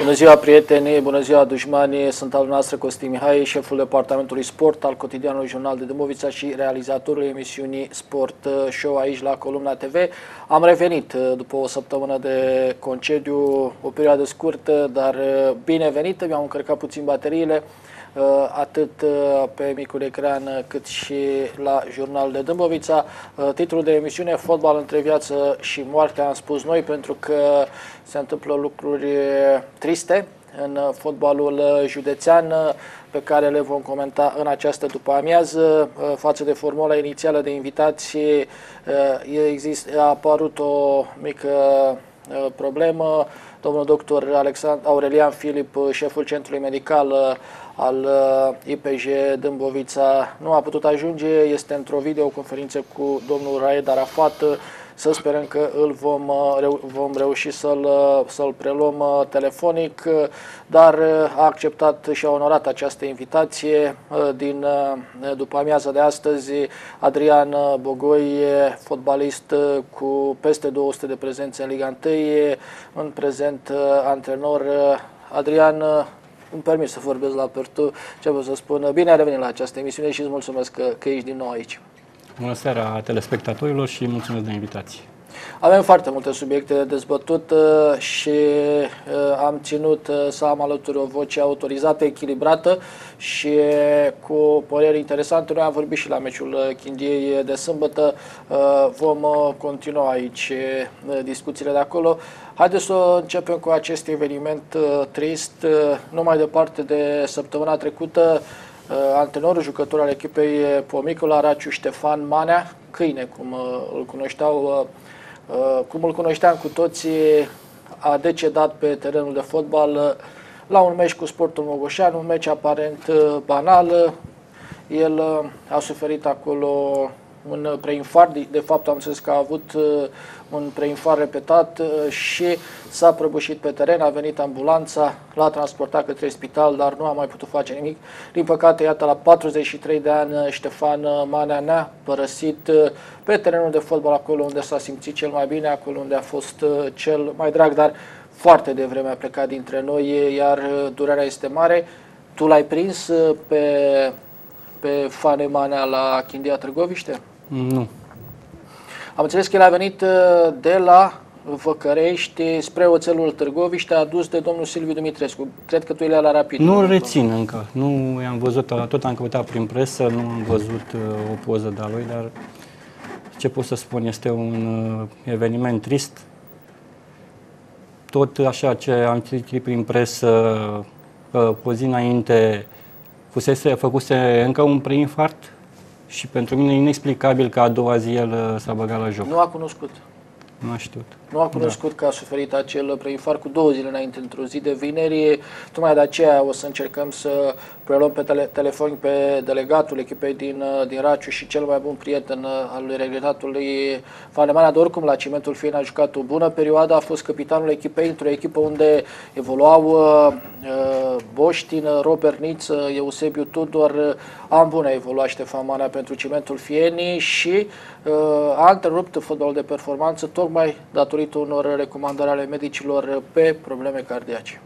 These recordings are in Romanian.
Bună ziua, prieteni, bună ziua, dușmani, sunt al noastră Costin Mihai, șeful departamentului sport al cotidianului Jurnal de Dâmbovița și realizatorul emisiunii Sport Show aici la Columna TV. Am revenit după o săptămână de concediu, o perioadă scurtă, dar binevenită, mi-am încărcat puțin bateriile, atât pe micul ecran cât și la Jurnal de Dâmbovița. Titlul de emisiune: Fotbal între viață și moarte, am spus noi, pentru că se întâmplă lucruri triste în fotbalul județean pe care le vom comenta în această după-amiază. Față de formula inițială de invitație, a apărut o mică problemă. Domnul doctor Aurelian Filip, șeful Centrului Medical al IPJ Dâmbovița, nu a putut ajunge, este într-o videoconferință cu domnul Raed Arafat. Să sperăm că îl vom reuși să-l preluăm telefonic, dar a acceptat și a onorat această invitație din după amiaza de astăzi Adrian Bogoi, fotbalist cu peste 200 de prezențe în Liga 1, în prezent antrenor. Adrian, îmi permit să vorbesc la pertu, ce vreau să spun, bine ai revenit la această emisiune și îți mulțumesc că ești din nou aici. Bună seara telespectatorilor și mulțumesc de invitație. Avem foarte multe subiecte de dezbătut și am ținut să am alături o voce autorizată, echilibrată și cu păreri interesante. Noi am vorbit și la meciul Chindiei de sâmbătă, vom continua aici discuțiile de acolo. Haideți să începem cu acest eveniment trist. Nu mai departe de săptămâna trecută, antrenorul, jucător al echipei Pomicul, Raciu Ștefan Manea, câine, cum îl cunoșteam cu toții, a decedat pe terenul de fotbal la un meci cu Sportul Mogoșean, un meci aparent banal. El a suferit acolo un preinfart, de fapt am înțeles că a avut un preinfart repetat și s-a prăbușit pe teren, a venit ambulanța, l-a transportat către spital, dar nu a mai putut face nimic. Din păcate, iată, la 43 de ani, Ștefan Manea ne-a părăsit pe terenul de fotbal, acolo unde s-a simțit cel mai bine, acolo unde a fost cel mai drag, dar foarte devreme a plecat dintre noi, iar durerea este mare. Tu l-ai prins pe Fane Manea la Chindia Târgoviște? Nu. Am înțeles că el a venit de la Văcărești spre oțelul Târgoviște, adus de domnul Silviu Dumitrescu. Cred că tu el la Rapid. Nu rețin încă. Nu i-am văzut, tot am căutat prin presă, nu am văzut o poză de-a lui, dar ce pot să spun, este un eveniment trist. Tot așa ce am citit prin presă, o zi înainte făcuse încă un preinfart și pentru mine e inexplicabil că a doua zi el s-a băgat la joc. Nu a cunoscut. Nu a știut. Nu a cunoscut că a suferit acel preinfart cu 2 zile înainte, într-o zi de vineri. Tocmai de aceea o să încercăm să preluăm pe telefon pe delegatul echipei din Raciu și cel mai bun prieten al lui regretatului Fanemana. De oricum, la Cimentul Fieni a jucat o bună perioadă, a fost capitanul echipei, într-o echipă unde evoluau Boștin, Robert Niță, Eusebiu Tudor. Am bună evolua Ștefan Manea pentru Cimentul Fieni și a întrerupt fotbalul de performanță tocmai datorită unor recomandări ale medicilor pe probleme cardiace.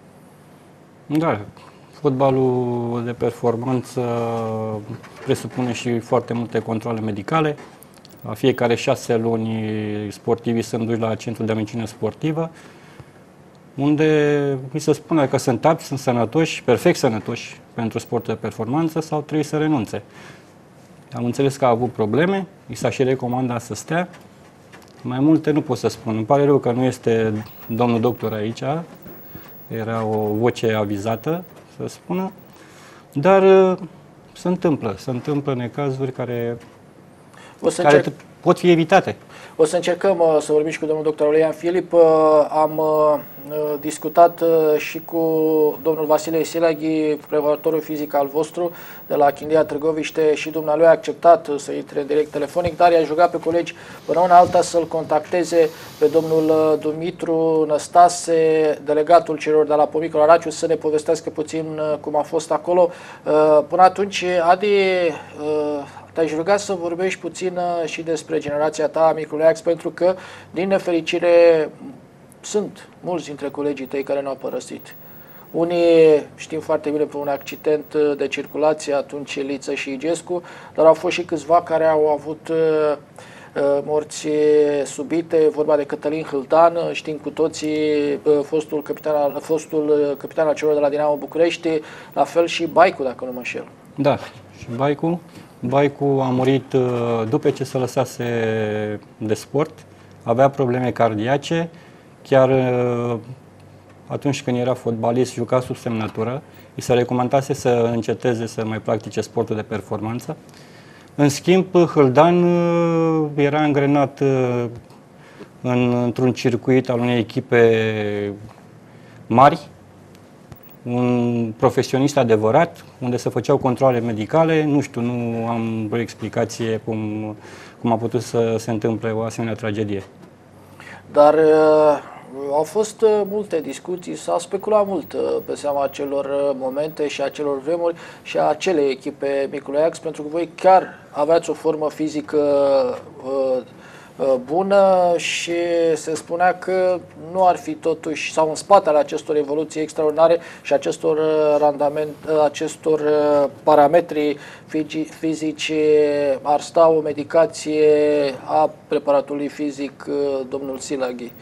Da, fotbalul de performanță presupune și foarte multe controale medicale. La fiecare 6 luni sportivii sunt duși la centrul de medicina sportivă, unde mi se spune că sunt apți, sunt sănătoși, perfect sănătoși pentru sportul de performanță sau trebuie să renunțe. Am înțeles că a avut probleme, i s-a și recomandat să stea. Mai multe nu pot să spun. Îmi pare rău că nu este domnul doctor aici, era o voce avizată să spună, dar se întâmplă necazuri care pot fi evitate. O să încercăm să vorbim și cu domnul dr. Aurelian Filip. Am discutat și cu domnul Vasile Silaghi, preparatorul fizic al vostru de la Chindia Târgoviște, și dumnealui a acceptat să intre în direct telefonic, dar i-a jucat pe colegi până una alta să-l contacteze pe domnul Dumitru Năstase, delegatul celor de la Pomicul Araciu, să ne povestească puțin cum a fost acolo. Până atunci, Adi, te-aș ruga să vorbești puțin și despre generația ta, micul Ajax, pentru că, din nefericire, sunt mulți dintre colegii tăi care ne-au părăsit. Unii știm foarte bine pe un accident de circulație, atunci Liță și Igescu, dar au fost și câțiva care au avut morți subite, vorba de Cătălin Hâldan, știm cu toții, fostul capitan al celor de la Dinamo București, la fel și Baicu, dacă nu mă înșel. Da, și Baicu a murit după ce se lăsase de sport, avea probleme cardiace, chiar atunci când era fotbalist, juca sub semnătură, îi se recomandase să înceteze să mai practice sportul de performanță. În schimb, Hâldan era angrenat într-un circuit al unei echipe mari, un profesionist adevărat, unde se făceau controale medicale. Nu știu, nu am o explicație cum a putut să se întâmple o asemenea tragedie. Dar au fost multe discuții, s-a speculat mult pe seama acelor momente și acelor vremuri și a acelei echipe Micului Ajax, pentru că voi chiar aveați o formă fizică bună și se spunea că nu ar fi totuși, sau în spatele acestor evoluții extraordinare și acestor parametri fizici ar sta o medicație a preparatului fizic, domnul Silaghi.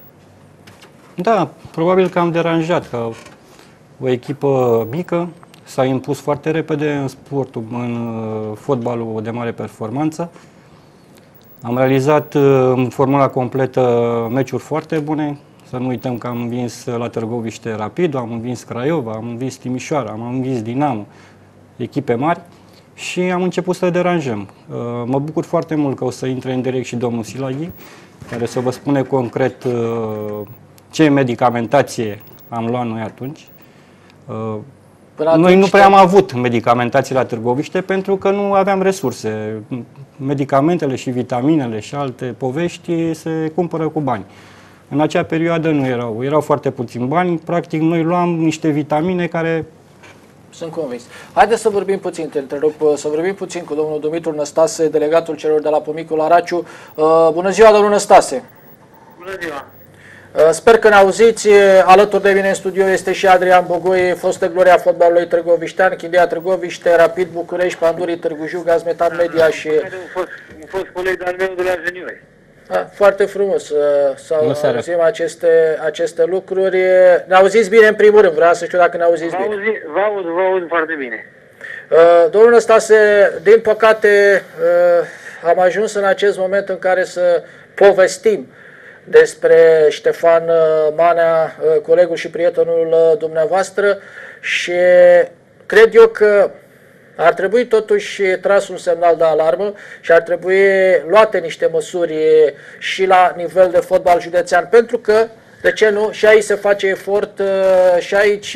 Da, probabil că am deranjat, că o echipă mică s-a impus foarte repede în fotbalul de mare performanță. Am realizat în formula completă meciuri foarte bune. Să nu uităm că am învins la Târgoviște Rapidul, am învins Craiova, am învins Timișoara, am învins Dinamo, echipe mari și am început să deranjăm. Mă bucur foarte mult că o să intre în direct și domnul Silaghi, care să vă spune concret ce medicamentație am luat noi atunci. Noi nu prea am avut medicamentații la Târgoviște pentru că nu aveam resurse. Medicamentele și vitaminele și alte povești se cumpără cu bani. În acea perioadă nu erau foarte puțini bani. Practic noi luam niște vitamine care... Sunt convins. Haideți să vorbim puțin, te întrerup, să vorbim puțin cu domnul Dumitru Năstase, delegatul celor de la Pomicul Araciu. Bună ziua, domnul Năstase! Bună ziua! Sper că ne auziți. Alături de mine în studio este și Adrian Bogoi, fostă gloria fotbalului târgoviștean, Chindia Târgoviște, Rapid București, Pandurii Târgu Jiu, Gazmetan Media și... Un fost coleg de-al meu de la juniori. Foarte frumos să auzim aceste lucruri. Ne auziți bine în primul rând, vreau să știu dacă ne auziți bine. Vă aud foarte bine. Domnul Năstase, din păcate am ajuns în acest moment în care să povestim despre Ștefan Manea, colegul și prietenul dumneavoastră, și cred eu că ar trebui totuși tras un semnal de alarmă și ar trebui luate niște măsuri și la nivel de fotbal județean, pentru că, de ce nu, și aici se face efort, și aici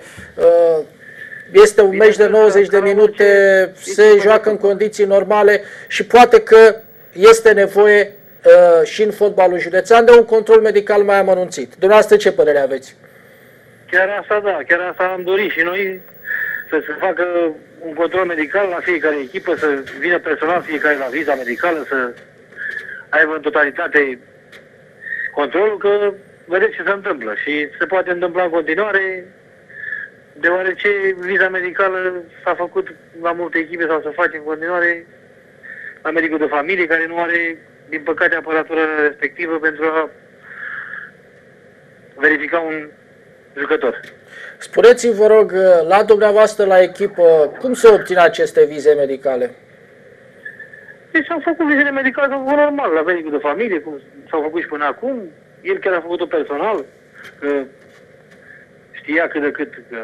este un meci de 90 de minute, se joacă în condiții normale și poate că este nevoie și în fotbalul județean de un control medical mai amănunțit. Dumneavoastră ce părere aveți? Chiar asta da, chiar asta am dorit și noi, să se facă un control medical la fiecare echipă, să vină personal fiecare la viza medicală, să aibă în totalitate controlul, că vedeți ce se întâmplă și se poate întâmpla în continuare, deoarece viza medicală s-a făcut la multe echipe sau se face în continuare la medicul de familie, care nu are, din păcate, aparatura respectivă pentru a verifica un jucător. Spuneți-mi, vă rog, la dumneavoastră, la echipă, cum se obțin aceste vize medicale? Deci au făcut vizele medicale, s-au făcut normal, la medicul de familie, cum s-au făcut și până acum. El chiar a făcut-o personal, că știa cât de cât că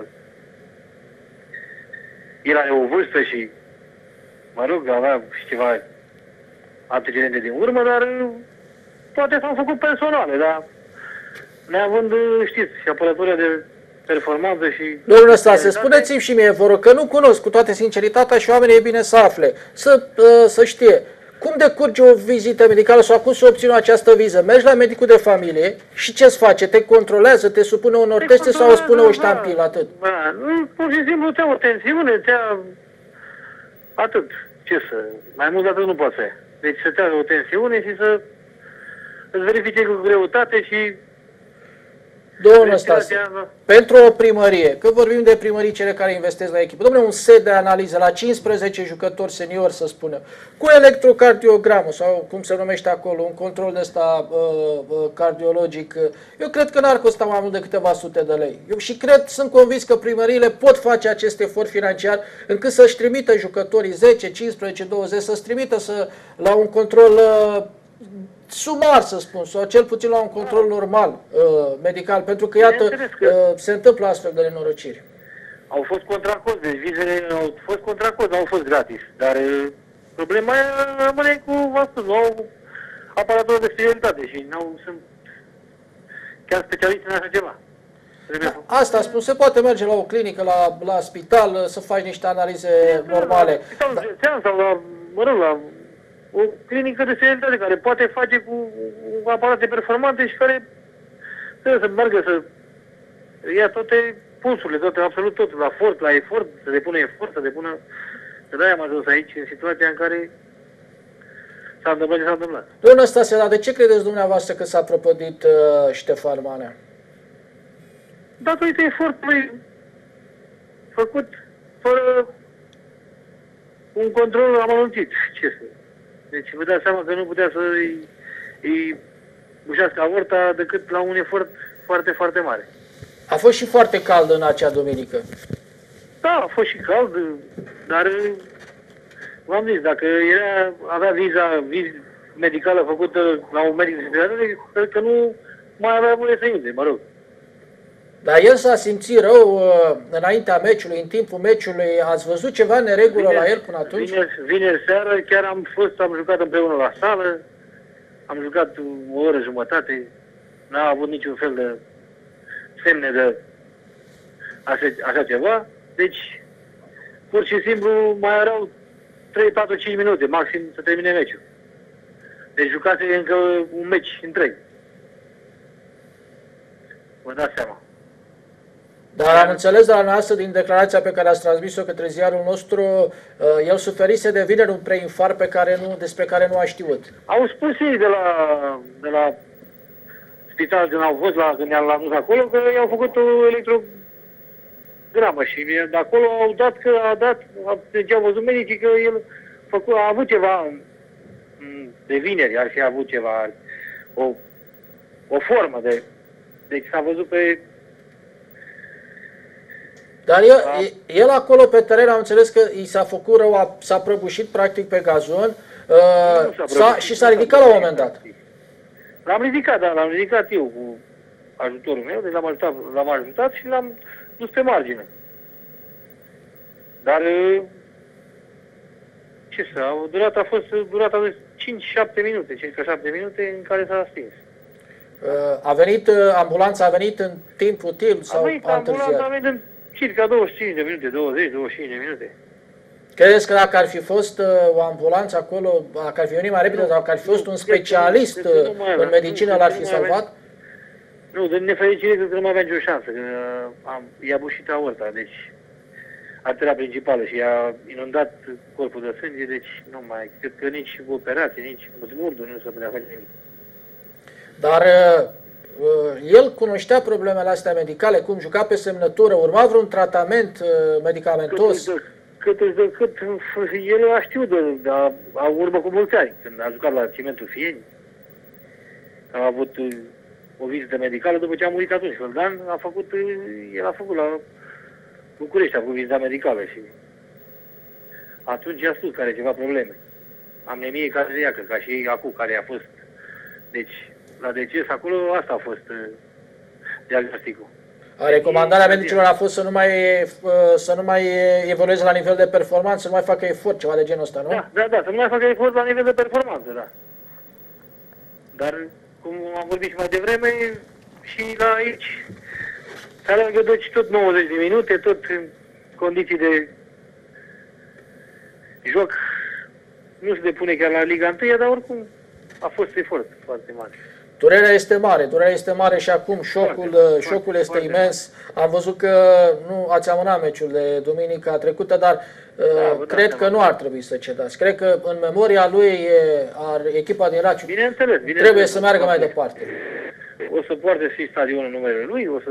el are o vârstă și, mă rog, avea și ceva antecedente din urmă, dar toate s-au făcut personale, dar neavând, știți, și apărătura de performanță și... Domnul Năstase, spuneți-mi și mie, vă rog, că nu cunosc cu toată sinceritatea și oamenii e bine să afle, să știe. Cum decurge o vizită medicală sau cum se obține această viză? Mergi la medicul de familie și ce-ți face? Te controlează, te supune unor teste sau îți spune o ștampilă, atât? Da, pur și simplu ți-a o tensiune, atât. Ce să... Mai mult de atât nu poate să ia. Deci să te o tensiune și să îți verifice cu greutate și Domnul Stase, pentru o primărie, că vorbim de primării cele care investesc la echipă, domnule, un set de analiză la 15 jucători seniori, să spunem, cu electrocardiogramă sau cum se numește acolo, un control de ăsta cardiologic, eu cred că n-ar costa mai mult de câteva sute de lei. Eu și sunt convins că primăriile pot face acest efort financiar încât să-și trimită jucătorii 10, 15, 20, să-și trimită la un control sumar, să spun, sau cel puțin la un control normal, medical, pentru că, iată, se întâmplă astfel de nenorociri. Au fost contracost, deci vizele au fost contracost, nu au fost gratis, dar problema rămâne cu astăzi, nu au aparatură de specialitate și nu sunt chiar specialiști în așa ceva. Asta spun, se poate merge la o clinică, la spital, să faci niște analize normale. Sau la, la o clinică de specialitate care poate face cu aparate performante și care trebuie să meargă să ia toate pulsurile, toate, absolut tot, la efort, să depună efort, să depună... De-aia am ajuns aici, în situația în care s-a întâmplat ce s-a întâmplat. Domnul Stase, dar de ce credeți dumneavoastră că s-a prăpădit Ștefan Manea? Datorită efortului făcut fără un control amănunțit. Ce să... Deci vă dați seama că nu putea să îi bușească aorta decât la un efort foarte, foarte mare. A fost și foarte cald în acea duminică. Da, a fost și cald, dar v-am zis, dacă avea viza medicală făcută la un medic de specialitate, cred că nu mai avea voie să intre, mă rog. Dar el s-a simțit rău înaintea meciului, în timpul meciului. Ați văzut ceva neregulă la el până atunci? Vineri seară chiar am jucat împreună la sală, am jucat o oră jumătate, n-a avut niciun fel de semne de așa ceva. Deci, pur și simplu, mai erau 3, 4, 5 minute, maxim, să termine meciul. Deci jucase încă un meci întreg. Vă dați seama. Dar am înțeles de la noastră, din declarația pe care ați transmis-o către ziarul nostru, el suferise de vineri un preinfarct despre care nu a știut. Au spus ei de la spital când au fost, când i-am adus acolo, că i-au făcut o electrogramă și de acolo au dat că deci au văzut medicii că el a avut ceva de vineri, ar fi avut ceva, o formă de... Deci s-a văzut pe... Dar el acolo pe teren, am înțeles că i s-a făcut rău, s-a prăbușit practic pe gazon și s-a ridicat la un moment dat. L-am ridicat eu cu ajutorul meu, deci l-am ajutat și l-am dus pe margine. Dar durata a fost de 5-7 minute, 5-7 minute în care s-a stins. Ambulanța a venit în timp util sau a întârziat? Ambulanța a venit în circa 25 de minute, 20-25 de minute. Credeți că dacă ar fi fost o ambulanță acolo, dacă ar fi venit mai repede, sau dacă ar fi fost un specialist în medicină, l-ar fi salvat? Nu, de nefericire cred că nu mai avea nicio șansă, că i-a bușit aorta, deci arteria principală și i-a inundat corpul de sânge, deci nu mai, cred că nici operație, nici smurdul nu se putea face nimic. Dar el cunoștea problemele astea medicale, cum juca pe semnătură, urma vreun tratament medicamentos? Cât el a știut a urmă cu mulți ani, când a jucat la Cimentul Fieni, a avut o vizită medicală după ce a murit atunci. Făldan el a făcut la București, a făcut vizita medicală și atunci i-a spus că are ceva probleme. Amnemie cardiacă, ca și acum, care a fost. Deci, la deces acolo, asta a fost diagnosticul. Recomandarea medicilor a fost să nu mai evolueze la nivel de performanță, să nu mai facă efort, ceva de genul ăsta, nu? Da, să nu mai facă efort la nivel de performanță, da. Dar, cum am vorbit și mai devreme, și la aici se aleargă deci tot 90 de minute, tot în condiții de joc. Nu se depune chiar la Liga 1, dar oricum a fost efort foarte mare. Durerea este mare și acum șocul este imens. Am văzut că nu ați amânat meciul de duminica trecută, dar cred că nu ar trebui să cedați. Cred că în memoria lui echipa din Raciu trebuie să meargă mai departe. O să poarte și stadionul numele lui, o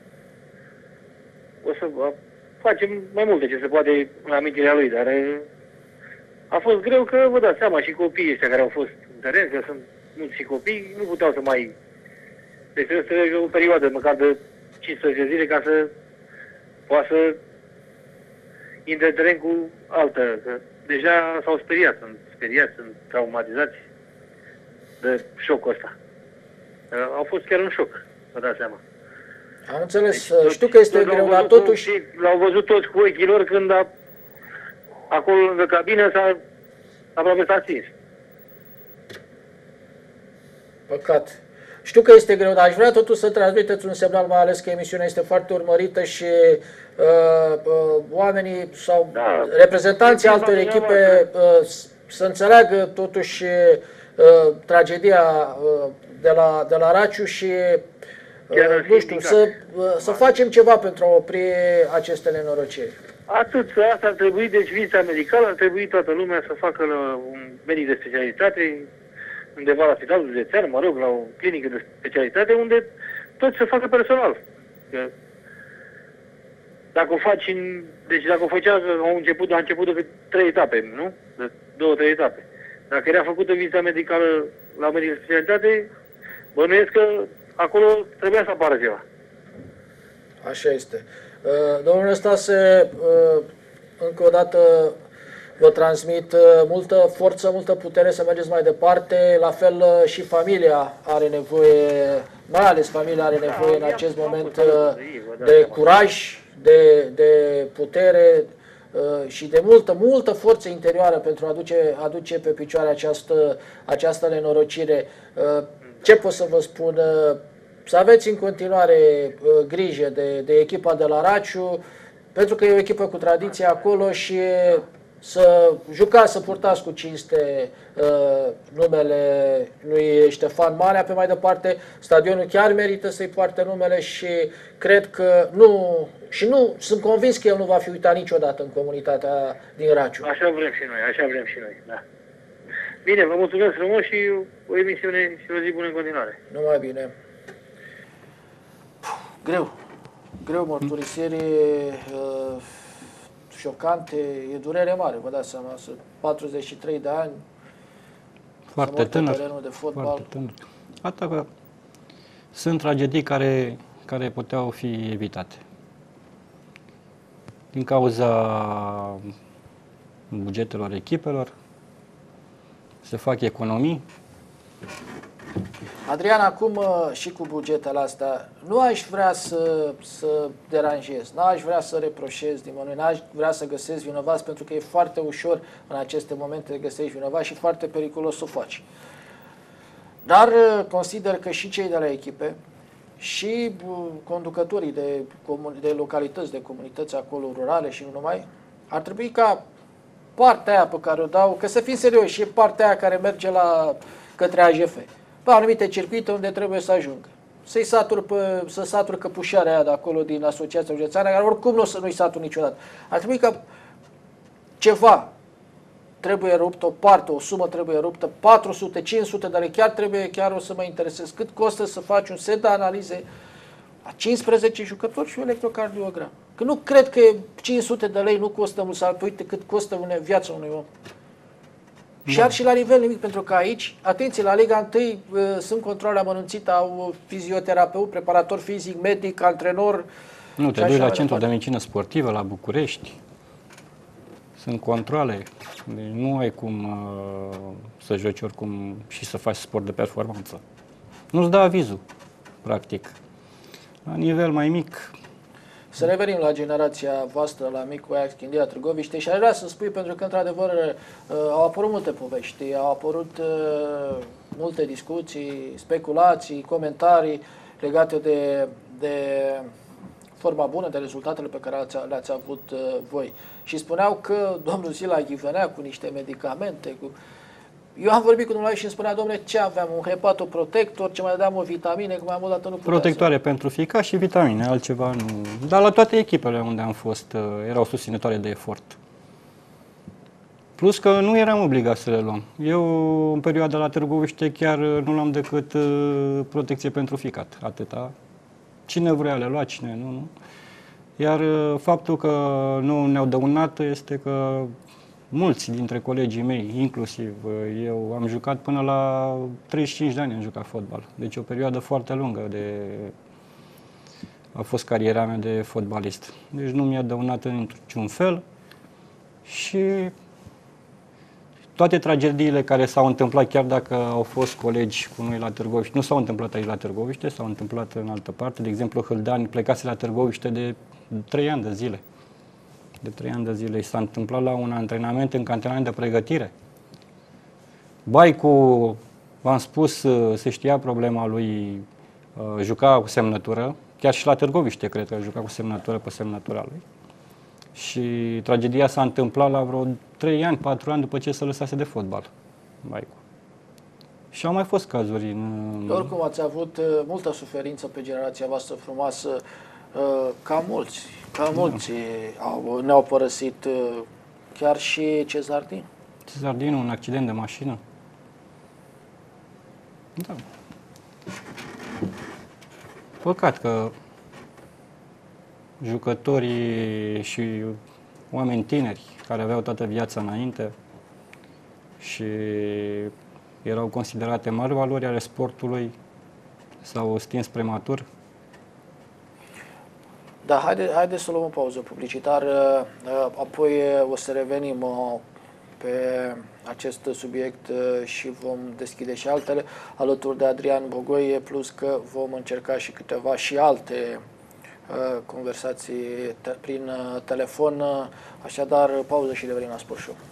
să facem mai multe ce se poate în amintirea lui, dar a fost greu că vă dați seama și copiii ăștia care au fost în teren, că sunt mulți și copii, nu puteau să mai... Deci trebuie să trece o perioadă măcar de 15 zile ca să poată să intre în teren cu altă, că deja s-au speriat, sunt traumatizați de șocul ăsta. Au fost chiar un șoc, vă dați seama. Am înțeles. Deci, Știu că este greu, dar totuși... L-au văzut toți cu ochii lor când acolo lângă cabină aproape s-a stins. Păcat. Știu că este greu, dar aș vrea totuși să transmiteți un semnal, mai ales că emisiunea este foarte urmărită și oamenii sau reprezentanții altor echipe să înțeleagă totuși tragedia de la Raciu și nu știu, să facem ceva pentru a opri aceste nenorociri. Atât, asta ar trebui, deci vizita medicală, ar trebui toată lumea să facă la un medic de specialitate, undeva la spitalul județean, mă rog, la o clinică de specialitate, unde tot se facă personal. Că dacă o faci deci dacă o făcea, a început de 3 etape, nu? De 2-3 etape. Dacă era făcută vizita medicală la medic de specialitate, bănuiesc că acolo trebuia să apară ceva. Așa este. Domnule Stase, încă o dată vă transmit multă forță, multă putere să mergeți mai departe. La fel și familia are nevoie, mai ales familia are nevoie în acest moment de curaj, de putere și de multă forță interioară pentru a aduce pe picioare această nenorocire. Ce pot să vă spun? Să aveți în continuare grijă de echipa de la Raciu, pentru că e o echipă cu tradiție acolo și să jucați, să purtați cu cinste numele lui Ștefan Manea. Pe mai departe, stadionul chiar merită să-i poarte numele și cred că sunt convins că el nu va fi uitat niciodată în comunitatea din Raciu. Așa vrem și noi, da. Bine, vă mulțumesc frumos și o emisiune și o zi bună în continuare. Numai bine. Greu mărturisire, șocante, e durere mare, vă dați seama, sunt 43 de ani, foarte tânăr, terenul de fotbal. foarte tânăr. Atât că sunt tragedii care puteau fi evitate. Din cauza bugetelor echipelor, se fac economii. Adrian, acum și cu bugetele astea, nu aș vrea să deranjez, nu aș vrea să reproșez nimănui, nu aș vrea să găsesc vinovați, pentru că e foarte ușor în aceste momente de găsești vinovați și foarte periculos să o faci. Dar consider că și cei de la echipe și conducătorii de localități, de comunități acolo rurale și nu numai, ar trebui ca partea aia pe care o dau, că să fim serioși, e partea aia care merge către AJF. Pe anumite circuite unde trebuie să ajungă. Să satur căpușarea aia de acolo din Asociația Județeană, care oricum nu o să nu-i satur niciodată. Ar trebui ca ceva trebuie rupt, o parte, o sumă trebuie ruptă, 400, 500 de lei, chiar o să mă interesez cât costă să faci un set de analize a 15 jucători și un electrocardiogram. Că nu cred că 500 de lei nu costă mult, sau uite cât costă viața unui om. Și ar și la nivel nimic, pentru că aici, atenție, la Liga 1 sunt controle amănunțite, au fizioterapeut, preparator fizic, medic, antrenor. Nu, te duci la centru de medicină sportivă, la București. Sunt controle. Deci nu ai cum să joci oricum și să faci sport de performanță. Nu-ți dă avizul, practic. La nivel mai mic. Să revenim la generația voastră, la micul Ajax Chindia Târgoviște, și aș vrea să spui, pentru că într-adevăr au apărut multe povești, au apărut multe discuții, speculații, comentarii legate de forma bună, de rezultatele pe care le-ați avut voi. Și spuneau că domnul Silaghi venea cu niște medicamente, Eu am vorbit cu dumneavoastră și îmi spunea, domnule, ce aveam? Un hepatoprotector, ce mai dădeam o vitamine, că mai mult dată nu putea. Protectoare pentru ficat și vitamine, altceva nu. Dar la toate echipele unde am fost, erau susținătoare de efort. Plus că nu eram obligat să le luăm. Eu, în perioada la Târgoviște, chiar nu luam decât protecție pentru ficat, atâta. Cine vrea le lua, cine nu. Iar faptul că nu ne-au dăunat este că mulți dintre colegii mei, inclusiv eu, am jucat până la 35 de ani, am jucat fotbal. Deci o perioadă foarte lungă a fost cariera mea de fotbalist. Deci nu mi-a dăunat în niciun fel și toate tragediile care s-au întâmplat, chiar dacă au fost colegi cu noi la Târgoviște, nu s-au întâmplat aici la Târgoviște, s-au întâmplat în altă parte. De exemplu, Hâldan plecase la Târgoviște de 3 ani de zile. De 3 ani de zile. S-a întâmplat la un antrenament în cantonament de pregătire. Baicu, v-am spus, se știa problema lui, juca cu semnătură, chiar și la Târgoviște cred că juca cu semnătură pe semnătura lui. Și tragedia s-a întâmplat la vreo 3 ani, 4 ani după ce se lăsase de fotbal, Baicu. Și au mai fost cazuri Oricum ați avut multă suferință pe generația voastră frumoasă, ca mulți ne-au părăsit, chiar și Cezardin. Cezardin, un accident de mașină. Da. Păcat că jucătorii și oameni tineri care aveau toată viața înainte și erau considerate mari valori ale sportului s-au stins prematur. Da, haideți să luăm o pauză publicitară, apoi o să revenim pe acest subiect și vom deschide și altele alături de Adrian Bogoi, plus că vom încerca și câteva și alte conversații prin telefon. Așadar, pauză și revenim la Sport Show.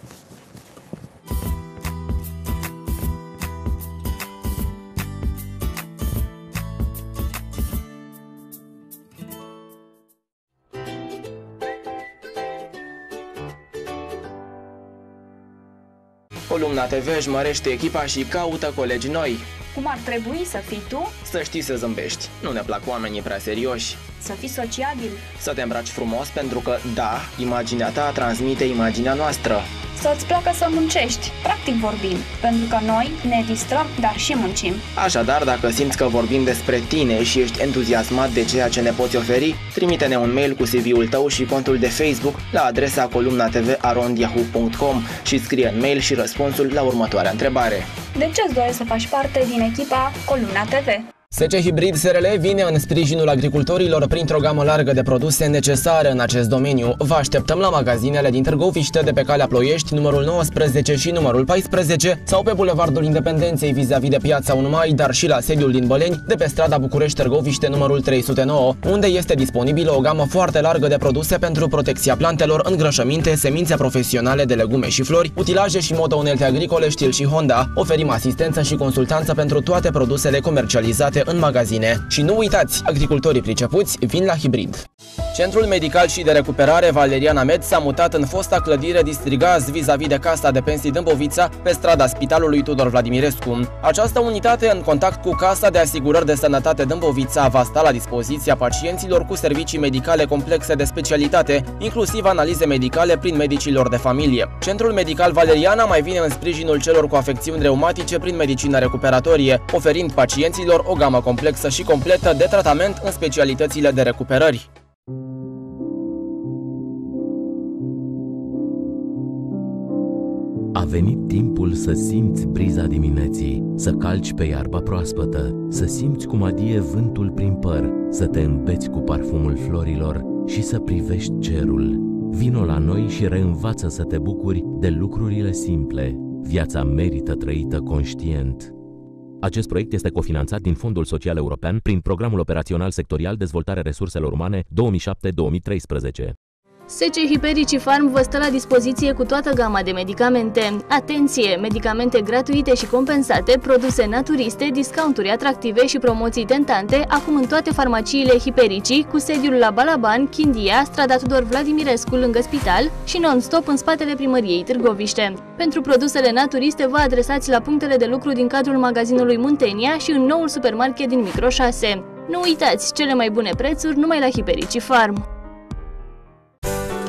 Columna TV își mărește echipa și caută colegi noi. Cum ar trebui să fii tu? Să știi să zâmbești. Nu ne plac oamenii prea serioși. Să fii sociabil. Să te îmbraci frumos pentru că, da, imaginea ta transmite imaginea noastră. Să-ți placă să muncești, practic vorbind, pentru că noi ne distrăm, dar și muncim. Așadar, dacă simți că vorbim despre tine și ești entuziasmat de ceea ce ne poți oferi, trimite-ne un mail cu CV-ul tău și contul de Facebook la adresa columnatv@yahoo.com și scrie în mail și răspunsul la următoarea întrebare. De ce îți dorești să faci parte din echipa Columna TV? SC Hybrid SRL vine în sprijinul agricultorilor printr-o gamă largă de produse necesare în acest domeniu. Vă așteptăm la magazinele din Târgoviște de pe calea Ploiești, numărul 19 și numărul 14, sau pe Bulevardul Independenței vis-a-vis de Piața 1 Mai, dar și la sediul din Băleni, de pe strada București-Târgoviște numărul 309, unde este disponibilă o gamă foarte largă de produse pentru protecția plantelor, îngrășăminte, semințe profesionale de legume și flori, utilaje și moto-unelte agricole Stihl și Honda. Oferim asistență și consultanță pentru toate produsele comercializate în magazine. Și nu uitați, agricultorii pricepuți vin la Hybrid. Centrul Medical și de Recuperare Valeriana Med s-a mutat în fosta clădire Distrigaz vis-a-vis de Casa de Pensii Dâmbovița, pe strada Spitalului Tudor Vladimirescu. Această unitate, în contact cu Casa de Asigurări de Sănătate Dâmbovița, va sta la dispoziția pacienților cu servicii medicale complexe de specialitate, inclusiv analize medicale prin medicilor de familie. Centrul Medical Valeriana mai vine în sprijinul celor cu afecțiuni reumatice prin medicina recuperatorie, oferind pacienților o gamă complexă și completă de tratament în specialitățile de recuperări. A venit timpul să simți briza dimineții, să calci pe iarba proaspătă, să simți cum adie vântul prin păr, să te îmbeți cu parfumul florilor și să privești cerul. Vino la noi și reînvață să te bucuri de lucrurile simple. Viața merită trăită conștient. Acest proiect este cofinanțat din Fondul Social European prin Programul Operațional Sectorial Dezvoltare Resurselor Umane 2007-2013. SC Hipericii Farm vă stă la dispoziție cu toată gama de medicamente. Atenție! Medicamente gratuite și compensate, produse naturiste, discounturi atractive și promoții tentante, acum în toate farmaciile Hipericii, cu sediul la Balaban, Chindia, strada Tudor Vladimirescu lângă spital și non-stop în spatele primăriei Târgoviște. Pentru produsele naturiste vă adresați la punctele de lucru din cadrul magazinului Muntenia și în noul supermarket din Micro 6. Nu uitați, cele mai bune prețuri numai la Hipericii Farm.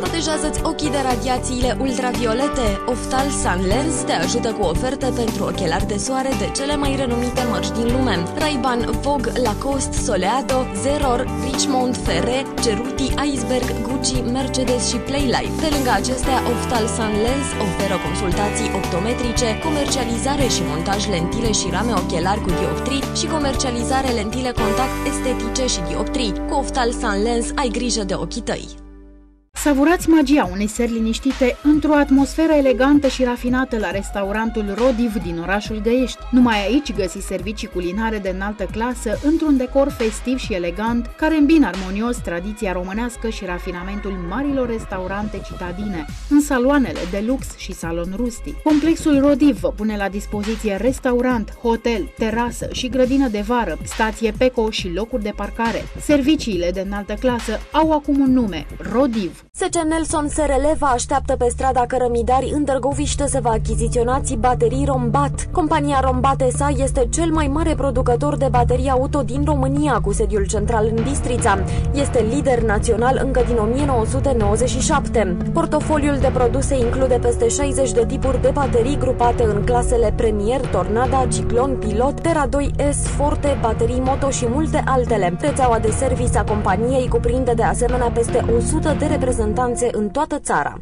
Protejează-ți ochii de radiațiile ultraviolete. Oftal Sunlens te ajută cu oferte pentru ochelari de soare de cele mai renumite mărci din lume. Ray-Ban, Vogue, Lacoste, Soleado, Zeror, Richmond, Ferre, Ceruti, Iceberg, Gucci, Mercedes și Playlife. Pe lângă acestea, Oftal Sunlens oferă consultații optometrice, comercializare și montaj lentile și rame ochelari cu dioptrii și comercializare lentile contact estetice și dioptrii. Cu Oftal Sunlens ai grijă de ochii tăi. Savurați magia unei seri liniștite într-o atmosferă elegantă și rafinată la restaurantul Rodiv din orașul Găiești. Numai aici găsiți servicii culinare de înaltă clasă, într-un decor festiv și elegant, care îmbină armonios tradiția românească și rafinamentul marilor restaurante citadine, în saloanele de lux și salon rustic. Complexul Rodiv vă pune la dispoziție restaurant, hotel, terasă și grădină de vară, stație Peco și locuri de parcare. Serviciile de înaltă clasă au acum un nume, Rodiv. SC Nelson SRL vă așteaptă pe strada Cărămidari în Târgoviște să vă achiziționați baterii Rombat. Compania Rombat SA este cel mai mare producător de baterii auto din România, cu sediul central în Bistrița. Este lider național încă din 1997. Portofoliul de produse include peste 60 de tipuri de baterii grupate în clasele Premier, Tornada, Ciclon, Pilot, Terra 2S, Forte, baterii Moto și multe altele. Rețeaua de service a companiei cuprinde de asemenea peste 100 de reprezentanțe în toată țara.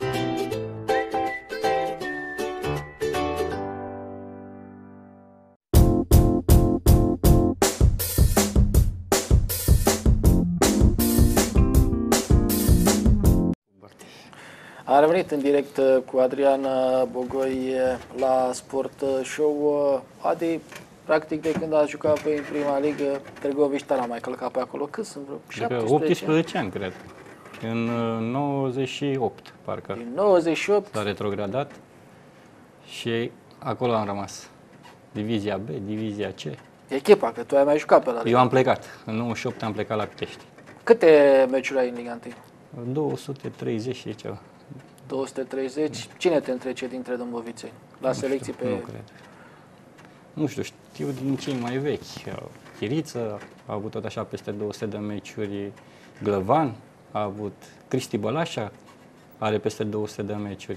Am revenit în direct cu Adrian Bogoi la Sport Show. Adi, practic de când a jucat pe prima ligă, Târgoviște n-a mai călcat pe acolo. Cât sunt vreo 18 ani, cred. În 98, parcă. În 98? S-a retrogradat și acolo am rămas. Divizia B, Divizia C. Echipa, că tu ai mai jucat pe la Eu am plecat. În 98 am plecat la Pitești. Câte meciuri ai în Liga 1? 230 și ceva. 230? Cine te întrece dintre dâmbovițeni? La selecții pe... Nu cred. Nu știu, știu din cei mai vechi. Chiriță a avut tot așa peste 200 de meciuri. Glăvan a avut, Cristi Bălașa are peste 200 de meciuri.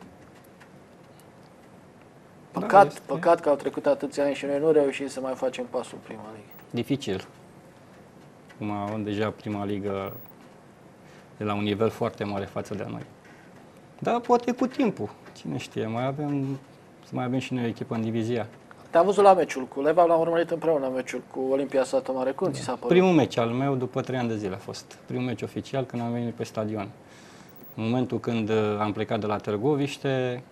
Păcat că au trecut atâția ani și noi nu reușim să mai facem pasul în prima ligă. Dificil. Cum avem deja prima ligă de la un nivel foarte mare față de noi. Dar poate cu timpul, cine știe, să mai avem și noi o echipă în divizia. Te-am văzut la meciul cu Leva, l-am urmărit împreună meciul cu Olimpia Satu Mare. Cum ți s-a părut? Primul meci al meu după 3 ani de zile a fost. Primul meci oficial când am venit pe stadion. În momentul când am plecat de la Târgoviște,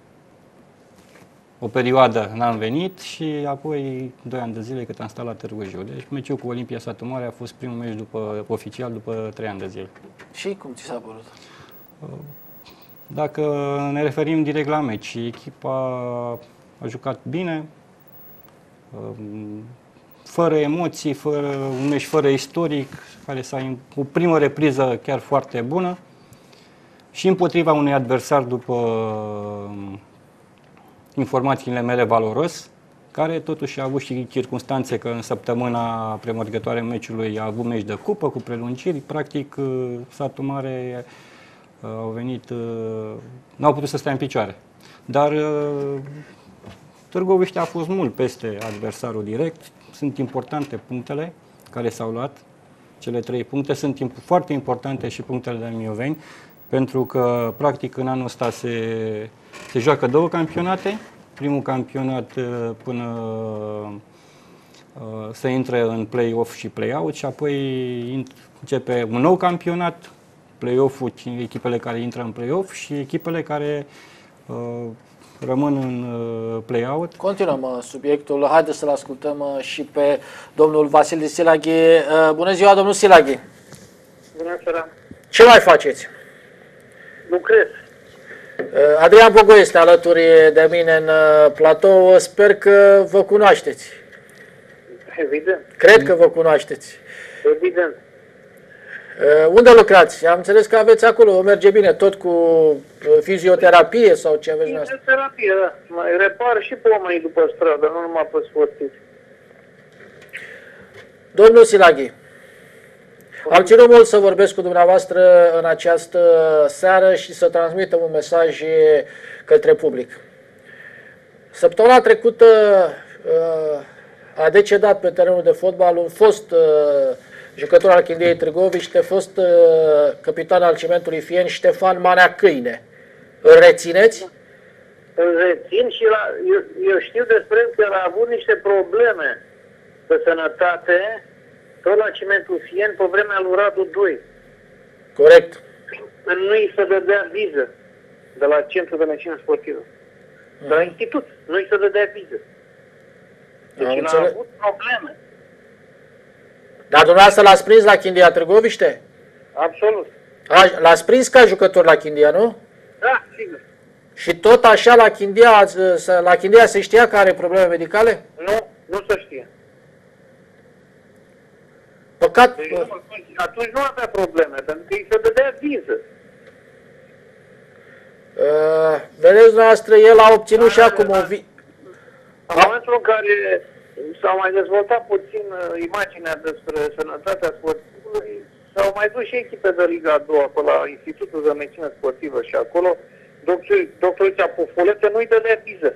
o perioadă n-am venit și apoi 2 ani de zile cât am stat la Târgu Jiu. Deci meciul cu Olimpia Satu Mare a fost primul meci oficial după 3 ani de zile. Și cum ți s-a părut? Dacă ne referim direct la meci, echipa a jucat bine, fără emoții, un meci fără istoric, care o primă repriză chiar foarte bună și împotriva unui adversar, după informațiile mele, valoros, care totuși a avut și circunstanțe că în săptămâna premergătoare meciului a avut meci de cupă cu prelungiri. Practic, Satu Mare au venit, n-au putut să stea în picioare. Dar Târgoviște a fost mult peste adversarul direct. Sunt importante punctele care s-au luat. Cele 3 puncte sunt foarte importante și punctele de Mioveni, pentru că practic în anul ăsta se joacă 2 campionate. Primul campionat până să intre în play-off și play-out și apoi începe un nou campionat, play-off-ul, echipele care intră în play-off și echipele care rămân în play-out. Continuăm subiectul. Haideți să-l ascultăm și pe domnul Vasile Silaghi. Bună ziua, domnul Silaghi! Bună seara! Ce mai faceți? Lucrez. Adrian Bogoi este alături de mine în platou. Sper că vă cunoașteți. Evident. Cred că vă cunoașteți. Evident. Unde lucrați? Am înțeles că aveți acolo, merge bine, tot cu fizioterapie sau ce aveți noastră? Fizioterapie, da. Mai repar și pe oamenii după stradă, nu numai pe sportivi. Domnul Silaghi, Am ținut mult să vorbesc cu dumneavoastră în această seară și să transmitem un mesaj către public. Săptămâna trecută a decedat pe terenul de fotbal un fost jucător al Chindiei Târgoviște, fost capitan al Cimentului Fieni, Ștefan Manea Câine. Îl rețineți? Îl rețin și eu știu despre el că el a avut niște probleme de sănătate tot la Cimentul Fieni pe vremea lui Radu II. Corect. Nu îi se dădea viză de la Centrul de Medicină Sportivă. De la institut. Nu îi se dădea viză. Deci el a avut probleme. Dar dumneavoastră l-ați prins la Chindia Târgoviște? Absolut. L-ați prins ca jucător la Chindia, nu? Da, sigur. Și tot așa la Chindia se știa că are probleme medicale? Nu se știe. Păcat. Deci atunci nu avea probleme, pentru că îi se dădea viză. Vedeți dumneavoastră, el a obținut și acum o viză. În momentul în care s-a mai dezvoltat puțin imaginea despre sănătatea sportivului, s-au mai dus și echipe de Liga a doua pe la Institutul de Medicină Sportivă și acolo doctorița Pufuleță nu-i dădea viză.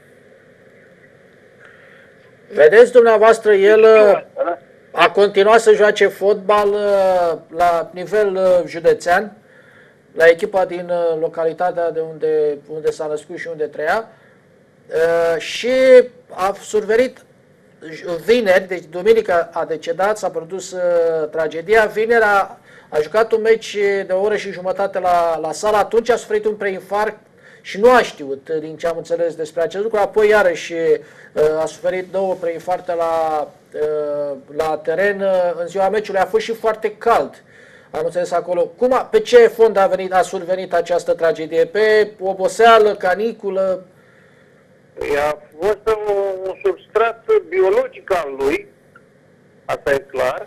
Vedeți dumneavoastră, el a continuat să joace fotbal la nivel județean, la echipa din localitatea de unde s-a născut și unde trăia, și a survenit vineri, deci duminică a decedat, s-a produs tragedia, vineri a jucat un meci de o oră și jumătate la sală, atunci a suferit un preinfarct și nu a știut, din ce am înțeles despre acest lucru, apoi iarăși a suferit 2 preinfarcte la teren, în ziua meciului a fost și foarte cald. Am înțeles acolo. Pe ce fond a survenit această tragedie? Pe oboseală, caniculă? A fost un substrat biologic al lui, asta e clar,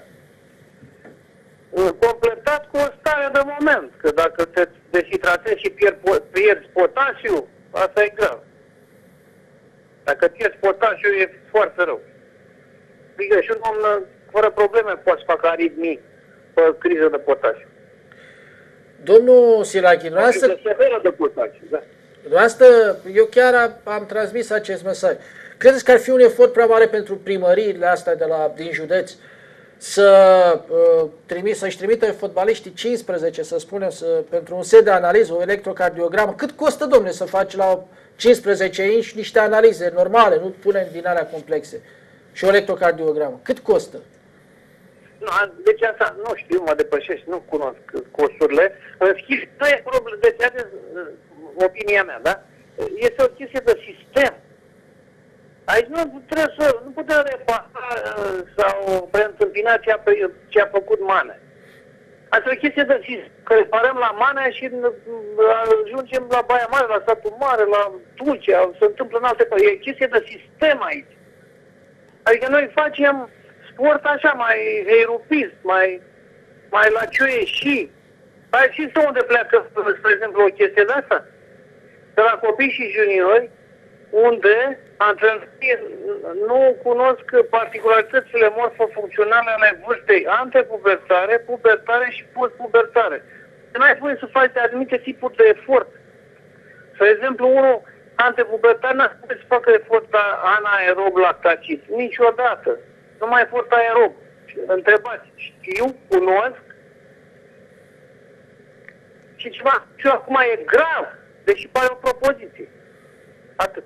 completat cu o stare de moment, că dacă te deshidratezi și pierzi potasiu, asta e grav. Dacă pierzi potasiu, e foarte rău. Adică și un om fără probleme poate să facă aritmii pe criză de potasiu. Domnul Silachi, dumneavoastră... severă de potasiu, da. Dumneavoastră, eu chiar am transmis acest mesaj. Credeți că ar fi un efort prea mare pentru primăriile astea din județ să-și trimită fotbaliștii 15, să spunem, pentru un set de analiză, o electrocardiogramă? Cât costă, domnule, să faci la 15 inși niște analize normale, nu punem din alea complexe, și o electrocardiogramă? Cât costă? Deci asta nu știu, mă depășești, nu cunosc costurile. În schimb, nu e problemă, deci opinia mea, da? Este o chestie de sistem. Aici nu putem repara sau preîntâmpina ce a făcut Manea. Asta e o chestie de sistem, că reparăm la Manea și ajungem la Baia Mare, la Satul Mare, la Tulcea, se întâmplă în alte părți. E o chestie de sistem aici. Adică noi facem sport așa, mai heirupist, mai la ce ieși. Dar există unde pleacă, spre exemplu, o chestie de asta? De la copii și juniori, unde antrenorii nu cunosc particularitățile morfofuncționale ale vârstei antepubertare, pubertare și postpubertare. N-ai voie să faci anumite tipuri de efort. Spre exemplu, unul antepubertar n-a voie să facă efort anaerob lactacit. Niciodată. Numai efort aerob. Întrebați, știu, cunosc, și ceva ce acum e grav, deși pare o propoziție. Atât.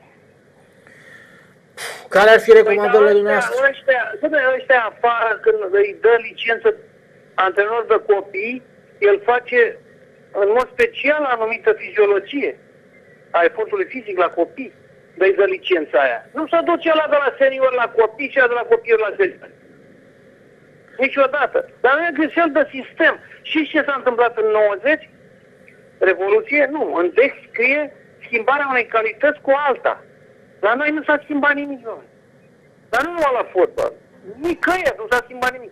Care ar fi recomandările dumneavoastră? Ăștia afară, când îi dă licență antrenor de copii, el face în mod special anumită fiziologie a efortului fizic la copii, de-i dă licența aia. Nu se duce ăla de la senior la copii și ăla de la copii la senior. Niciodată. Dar nu e greșel de sistem. Și ce s-a întâmplat în 90? Revoluție? Nu. În text scrie schimbarea unei calități cu alta. La noi nu s-a schimbat nimic. Dar nu numai la fotbal. Nicăieri nu s-a schimbat nimic.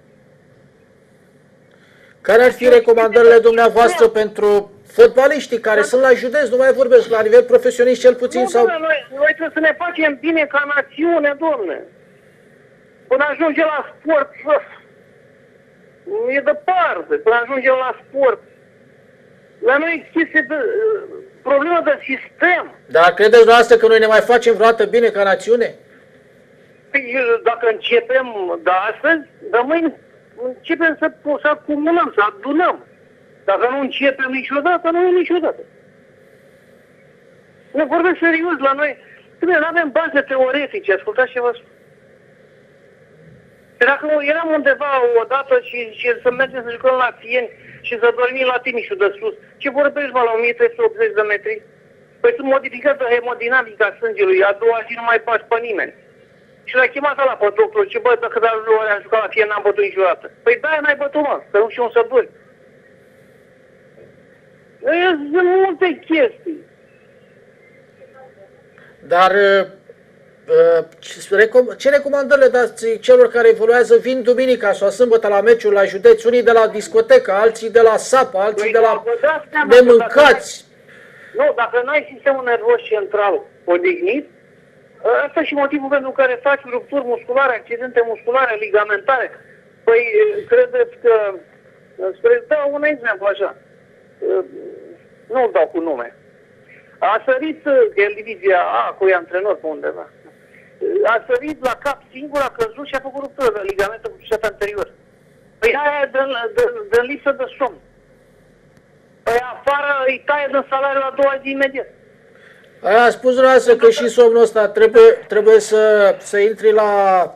Care ar fi recomandările dumneavoastră pentru fotbaliștii care sunt la județ, nu mai vorbesc, la nivel profesionist cel puțin? Nu, sau... noi trebuie să ne facem bine ca națiune, domne. Până ajunge la sport, E departe, până ajungem la sport. La noi este problemă de sistem. Dar credeți dumneavoastră că noi ne mai facem vreodată bine ca națiune? Păi, dacă începem de astăzi, de mâine începem să acumulăm, să adunăm. Dacă nu începem niciodată, nu e niciodată. Ne vorbesc serios la noi. Nu avem baze teoretice, ascultați ce vă spun. Dacă eram undeva odată și să mergem să jucăm la Sieni și să dormim la Timișul de sus, ce vorbești, mă, la 1380 de metri? Păi sunt modificată hemodinamica sângelui, a doua zi nu mai bași pe nimeni. Și l-a chemat ăla pe doctor, ce bă, dacă dar ori am jucat la Sieni, n-am bătut niciodată. Păi da, n-ai bătut, mă, că nu știu un să dori. Sunt multe chestii. Dar ce recomandări le dați celor care evoluează, vin duminica sau sâmbătă la meciul la județ, unii de la discotecă, alții de la sapă, alții de la nemâncați? Nu, dacă nu ai sistemul nervos central odihnit, asta și motivul pentru care faci rupturi musculare, accidente musculare, ligamentare. Păi, credeți că... Da, un exemplu așa. Nu-l dau cu nume. A sărit el divizia A, cu antrenor pe undeva. A sărit la cap singur, a căzut și a făcut ruptură de ligamentul cruciat anterior. Păi aia de lipsă de somn. Păi afară îi taie din salariul a doua zi imediat. Aia a spus dumneavoastră că și somnul ăsta trebuie să intri la